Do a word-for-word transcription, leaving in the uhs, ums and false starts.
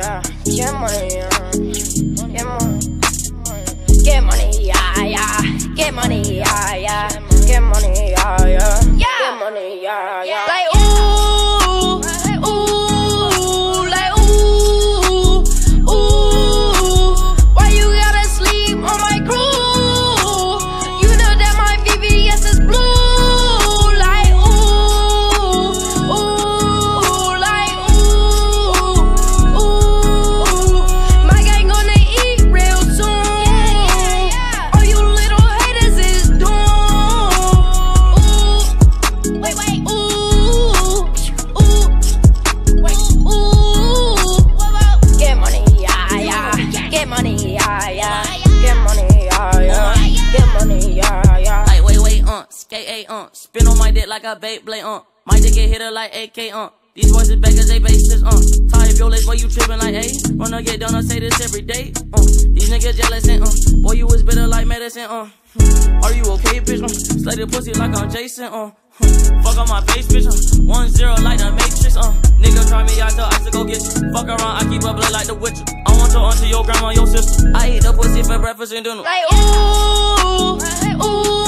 yeah. Get money, yeah. Get money. Get money, yeah, yeah. Get money, yeah, yeah. Get money, yeah, yeah. Get money, yeah, yeah. Like ooh, ooh, like ooh, ooh. Why you gotta sleep on my crew? You know that my V V S is blue. Like ooh, ooh, like ooh, ooh. My gang gonna eat real soon. All you little haters is doomed. Ooh, wait, wait, ooh, ooh, wait, ooh. Get money, yeah, yeah. Get money, yeah, yeah. Get money, yeah, yeah. Get money, yeah, yeah. Like wait, wait, uh, skate eight, uh, spin on my dick like a Beyblade, uh. My dick get hit her like A K, uh. These boys is back as they bases, uh. Tie up your legs, boy, you trippin' like, ayy. Wanna get done, I say this every day, uh. These niggas jealous, and, uh. Boy, you was bitter like medicine, uh. Are you okay, bitch, uh. Slay the pussy like I'm Jason, uh. Fuck on my face, bitch, uh. One zero like the Matrix, uh. Nigga try me, I tell I to go get you. Fuck around, I keep a blood like the Witcher. I want your auntie, your grandma, your sister. I eat the pussy for breakfast and dinner. Like ooh, ooh.